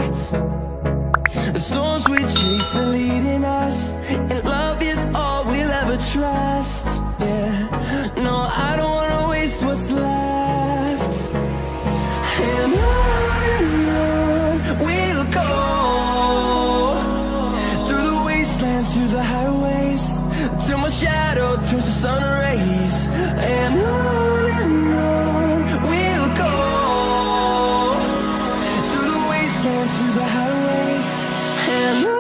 left. The storms we chase are leading us, and love is all we'll ever trust. Yeah, no, I don't wanna waste what's left. And on we'll go, through the wastelands, through the highways, till my shadow turns to sun rays. And on we'll go, through the wastelands, through the highways, and on we'll go.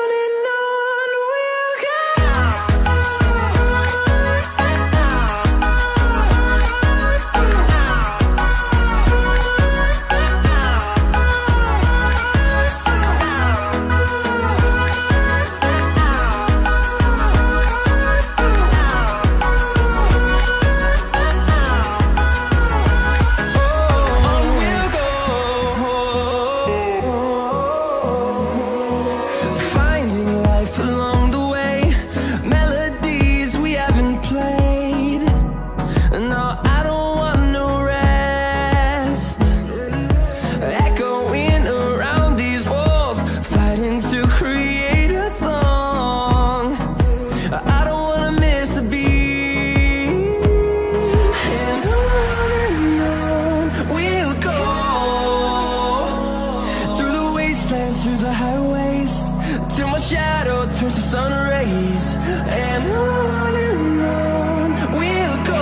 Through the highways, till my shadow turns to sun rays. And on we'll go,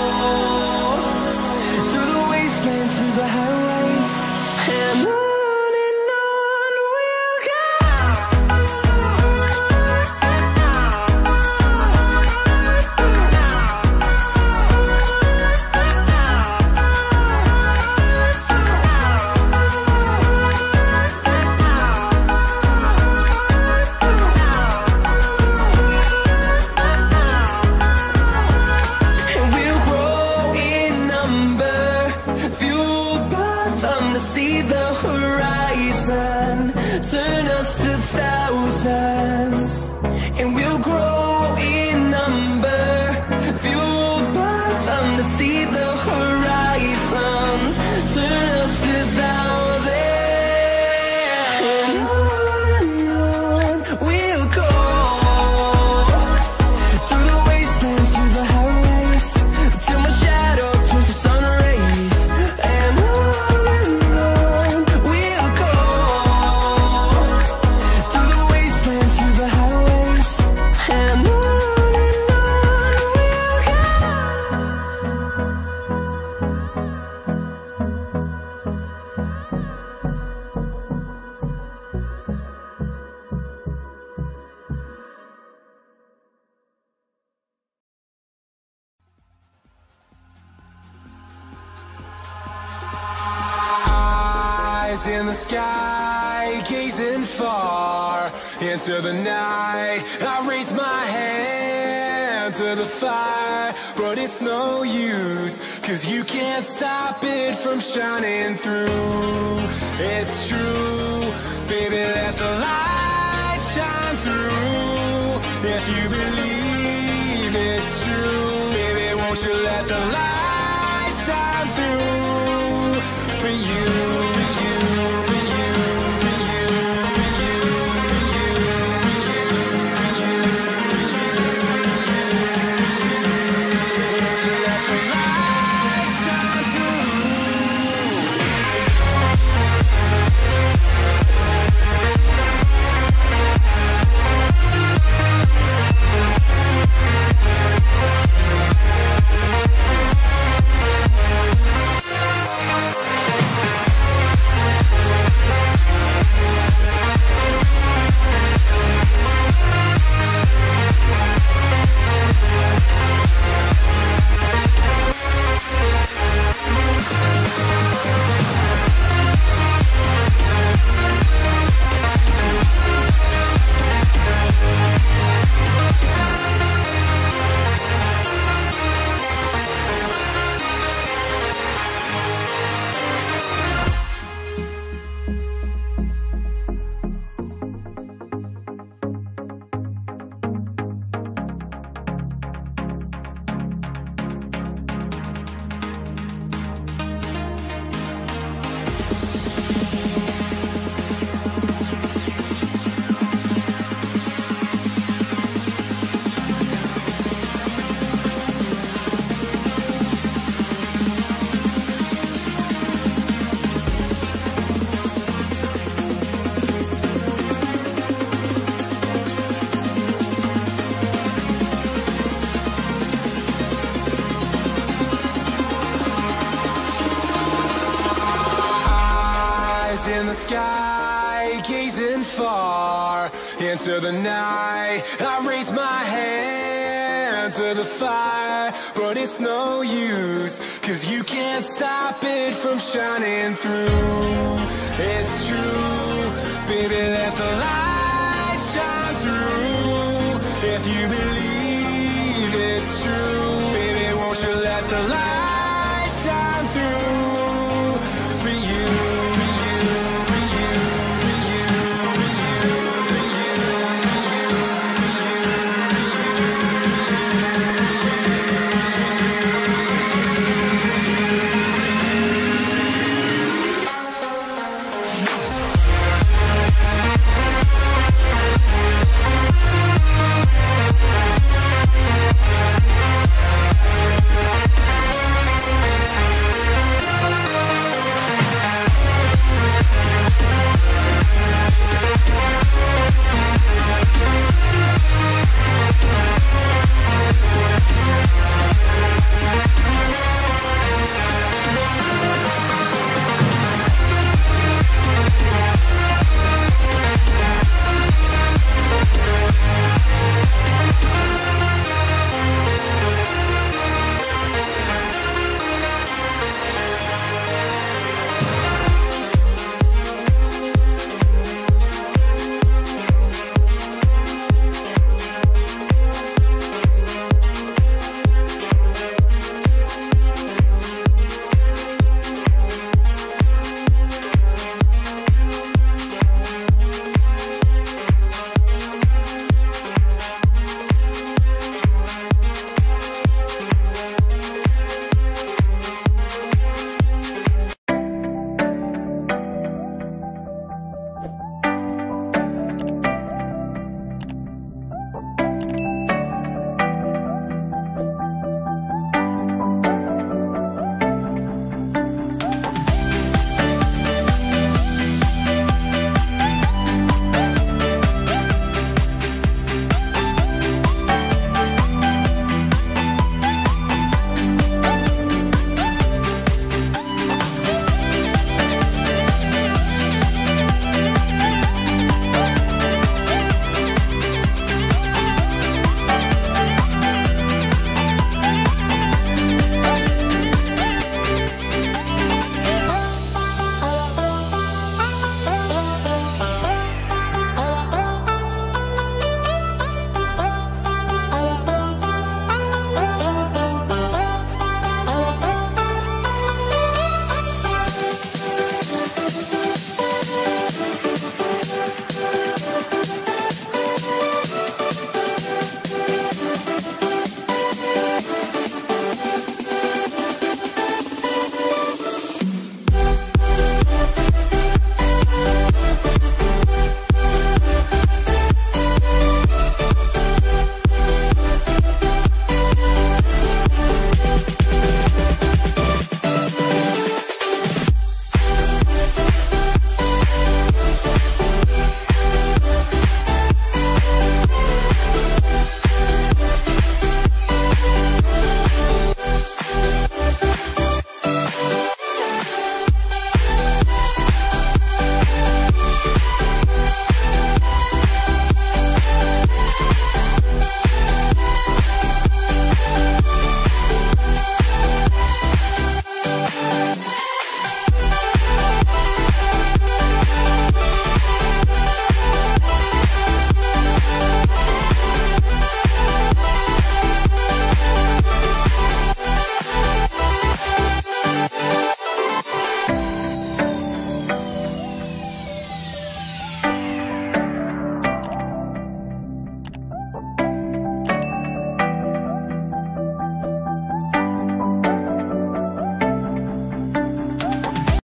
through the wastelands, through the highways, and on we'll go. See the horizon, turn us to thousands, and we'll grow in number, fueled by them. To see the horizon, turn us to thousands, and on we'll go, through the wastelands, through the highways, till my shadow turns to sun rays. And in the sky, gazing far into the night, I raise my hand to the fire, but it's no use, 'cause you can't stop it from shining through. It's true, baby, let the light shine through. If you believe it's true, baby, won't you let the light shine through for you. in the sky, gazing far into the night. I raise my hand to the fire, but it's no use, 'cause you can't stop it from shining through. It's true, baby, let the light shine through. If you believe it's true, baby, won't you let the light